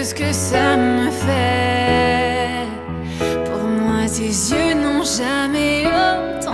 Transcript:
ce que ça me fait. Pour moi, tes yeux n'ont jamais autant